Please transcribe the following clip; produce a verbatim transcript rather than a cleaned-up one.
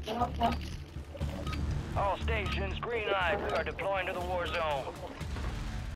All stations, green light. We are deploying to the war zone.